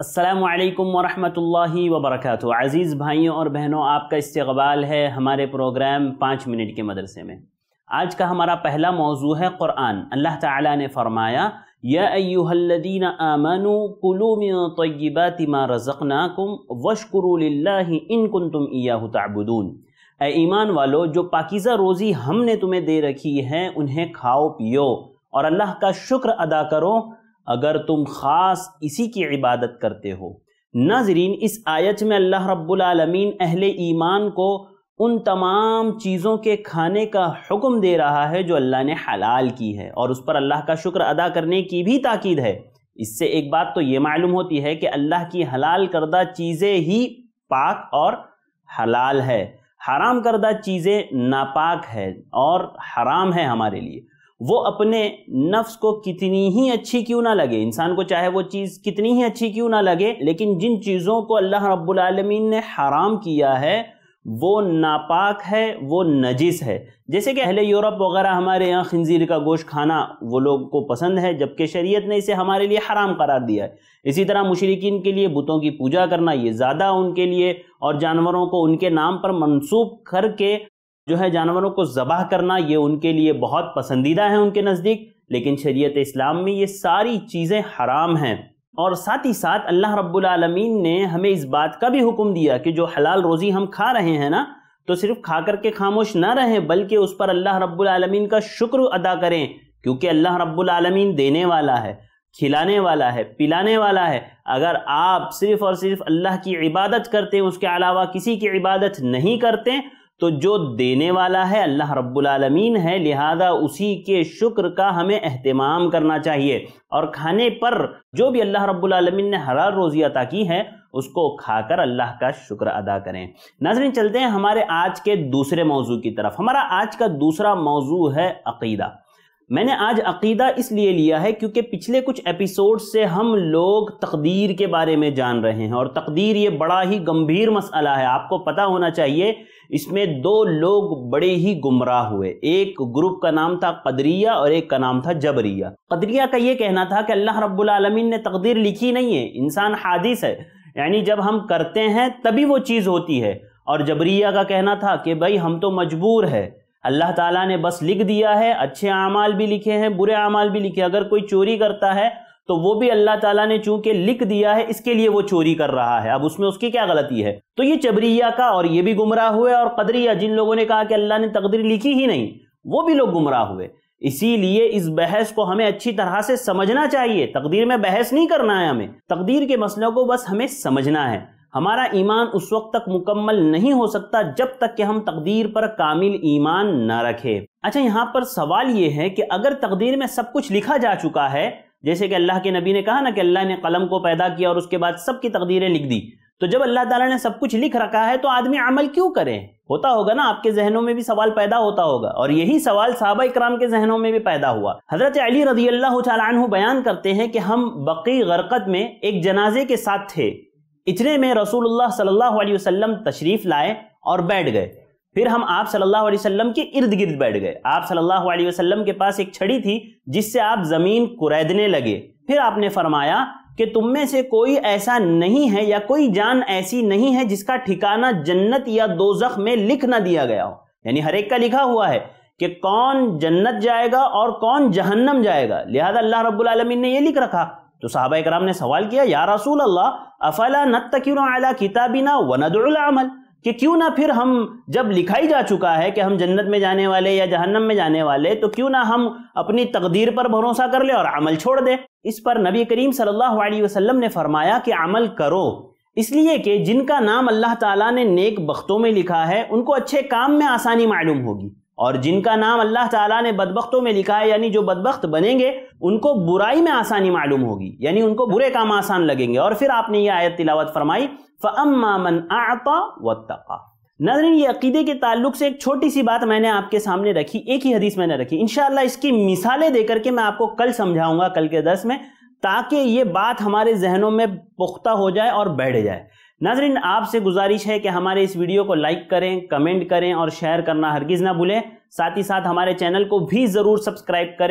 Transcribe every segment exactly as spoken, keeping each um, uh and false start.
अस्सलामु अलैकुम वरहमतुल्लाहि वबरकातुहू। अज़ीज़ भाइयों और बहनों, आपका इस्तक़बाल है हमारे प्रोग्राम पाँच मिनट के मदरसे में। आज का हमारा पहला मौजू है कुरान। अल्लाह ताला ने फरमाया, या अय्युहल्लज़ीना आमनू कुलू मिन तय्यिबाति मा रज़क़नाकुम वश्कुरू लिल्लाहि इन कुंतुम इय्याहु तअबुदून। ऐ ईमान वालो, जो पाकीज़ा रोज़ी हमने तुम्हें दे रखी है उन्हें खाओ पियो और अल्लाह का शुक्र अदा करो अगर तुम ख़ास इसी की इबादत करते हो। नाज़रीन, इस आयत में अल्लाह रब्बुल आलमीन अहले ईमान को उन तमाम चीज़ों के खाने का हुक्म दे रहा है जो अल्लाह ने हलाल की है और उस पर अल्लाह का शुक्र अदा करने की भी ताकीद है। इससे एक बात तो ये मालूम होती है कि अल्लाह की हलाल करदा चीज़ें ही पाक और हलाल है, हराम करदा चीज़ें नापाक है और हराम है हमारे लिए। वो अपने नफ्स को कितनी ही अच्छी क्यों ना लगे, इंसान को चाहे वो चीज़ कितनी ही अच्छी क्यों ना लगे, लेकिन जिन चीज़ों को अल्लाह रब्बुल आलमीन ने हराम किया है वो नापाक है, वो नजिस है। जैसे कि अहले यूरोप वगैरह हमारे यहाँ खिंजीर का गोश्त खाना वो लोग को पसंद है, जबकि शरीयत ने इसे हमारे लिए हराम करार दिया है। इसी तरह मुशरिकीन के लिए बुतों की पूजा करना ये ज़्यादा उनके लिए, और जानवरों को उनके नाम पर मंसूब करके जो है जानवरों को ज़बाह करना ये उनके लिए बहुत पसंदीदा है उनके नज़दीक। लेकिन शरीयत इस्लाम में ये सारी चीज़ें हराम हैं। और साथ ही साथ अल्लाह रब्बुल आलमीन ने हमें इस बात का भी हुक्म दिया कि जो हलाल रोज़ी हम खा रहे हैं ना, तो सिर्फ खा करके खामोश ना रहें, बल्कि उस पर अल्लाह रब्बुल आलमीन का शुक्र अदा करें, क्योंकि अल्लाह रब्बुल आलमीन देने वाला है, खिलाने वाला है, पिलाने वाला है। अगर आप सिर्फ और सिर्फ अल्लाह की इबादत करते हैं, उसके अलावा किसी की इबादत नहीं करते, तो जो देने वाला है अल्लाह रब्बुल आलमीन है, लिहाजा उसी के शुक्र का हमें एहतमाम करना चाहिए। और खाने पर जो भी अल्लाह रब्बुल आलमीन ने हलाल रोज़ी अता की है उसको खाकर अल्लाह का शुक्र अदा करें। नाज़रीन, चलते हैं हमारे आज के दूसरे मौजू की तरफ। हमारा आज का दूसरा मौजू है अक़ीदा। मैंने आज अक़ीदा इसलिए लिया है क्योंकि पिछले कुछ एपिसोड से हम लोग तक़दीर के बारे में जान रहे हैं, और तक़दीर ये बड़ा ही गंभीर मसला है। आपको पता होना चाहिए इसमें दो लोग बड़े ही गुमराह हुए। एक ग्रुप का नाम था क़दरिया और एक का नाम था जबरिया। क़दरिया का ये कहना था कि अल्लाह रब्बुल आलमीन ने तक़दीर लिखी नहीं है, इंसान हादिस है, यानी जब हम करते हैं तभी वो चीज़ होती है। और जबरिया का कहना था कि भाई हम तो मजबूर है, अल्लाह ताला ने बस लिख दिया है, अच्छे आमाल भी लिखे हैं, बुरे आमाल भी लिखे। अगर कोई चोरी करता है तो वो भी अल्लाह ताला ने चूंकि लिख दिया है इसके लिए वो चोरी कर रहा है, अब उसमें उसकी क्या गलती है। तो ये जबरिया का, और ये भी गुमराह हुए, और क़दरिया जिन लोगों ने कहा कि अल्लाह ने तक़दीर लिखी ही नहीं, वो भी लोग गुमराह हुए। इसीलिए इस बहस को हमें अच्छी तरह से समझना चाहिए। तक़दीर में बहस नहीं करना है, हमें तक़दीर के मसलों को बस हमें समझना है। हमारा ईमान उस वक्त तक मुकम्मल नहीं हो सकता जब तक कि हम तक़दीर पर कामिल ईमान न रखें। अच्छा, यहाँ पर सवाल ये है कि अगर तक़दीर में सब कुछ लिखा जा चुका है, जैसे कि अल्लाह के नबी ने कहा ना कि अल्लाह ने कलम को पैदा किया और उसके बाद सबकी तक़दीरें लिख दी, तो जब अल्लाह ताला ने सब कुछ लिख रखा है तो आदमी अमल क्यों करे? होता होगा ना, आपके जहनों में भी सवाल पैदा होता होगा, और यही सवाल सहाबा इकराम के जहनों में भी पैदा हुआ। हज़रत अली रज़ी अल्लाह तआला अन्हु बयान करते हैं कि हम बक़ी गरक़द में एक जनाजे के साथ थे। इतने में रसूलुल्लाह सल्लल्लाहु अलैहि वसल्लम तशरीफ़ लाए और बैठ गए। फिर हम आप सल्लल्लाहु अलैहि वसल्लम के इर्द गिर्द बैठ गए। आप सल्लल्लाहु अलैहि वसल्लम के पास एक छड़ी थी जिससे आप ज़मीन कुरैदने लगे। फिर आपने फरमाया कि तुम में से कोई ऐसा नहीं है या कोई जान ऐसी नहीं है जिसका ठिकाना जन्नत या दोज़ख में लिख ना दिया गया हो, यानी हर एक का लिखा हुआ है कि कौन जन्नत जाएगा और कौन जहन्नम जाएगा, लिहाजा अल्लाह रब्बुल आलमीन ने ये लिख रखा। तो सहाबा इकराम ने सवाल किया, या रसूल अल्लाह, अफला नत्तकिलु अला किताबिना व नदउल अमल, कि क्यों ना फिर हम, जब लिखाई जा चुका है कि हम जन्नत में जाने वाले या जहन्नम में जाने वाले, तो क्यों ना हम अपनी तकदीर पर भरोसा कर ले और अमल छोड़ दे। इस पर नबी करीम सल्लल्लाहु अलैहि वसल्लम ने फरमाया कि अमल करो, इसलिए कि जिनका नाम अल्लाह ताला ने नेक बख्तों में लिखा है उनको अच्छे काम में आसानी मालूम होगी, और जिनका नाम अल्लाह ताला ने बदबख्तों में लिखा है, यानी जो बदबख्त बनेंगे उनको बुराई में आसानी मालूम होगी, यानी उनको बुरे काम आसान लगेंगे। और फिर आपने ये आयत तिलावत फरमाई, फ़अम्मा मन अअता वत्तक़ा। नाज़रीन, ये अकीदे के ताल्लुक से एक छोटी सी बात मैंने आपके सामने रखी, एक ही हदीस मैंने रखी। इंशाअल्लाह इसकी मिसालें देकर के मैं आपको कल समझाऊंगा, कल के दर्स में, ताकि ये बात हमारे जहनों में पुख्ता हो जाए और बैठ जाए। नाज़रीन, आपसे गुजारिश है कि हमारे इस वीडियो को लाइक करें, कमेंट करें और शेयर करना हरगिज़ ना भूलें। साथ ही साथ हमारे चैनल को भी ज़रूर सब्सक्राइब करें।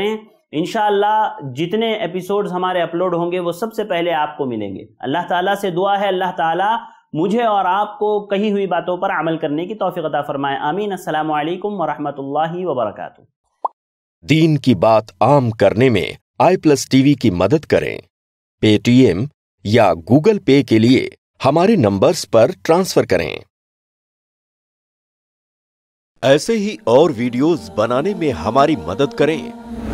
انشاءاللہ جتنے ایپیسوڈز ہمارے اپلوڈ ہوں گے وہ سب سے پہلے آپ کو ملیں گے۔ اللہ تعالیٰ سے دعا ہے اللہ تعالیٰ مجھے اور آپ کو کہی ہوئی باتوں پر عمل کرنے کی توفیق عطا فرمائے، آمین۔ السلام علیکم ورحمۃ اللہ وبرکاتہ۔ دین کی بات عام کرنے میں آئی پلس ٹی وی کی مدد کریں۔ پے ٹی ایم یا گوگل پے کے لیے ہمارے نمبرز پر ٹرانسفر کریں۔ ایسے ہی اور ویڈیوز بنانے میں ہماری مدد کریں۔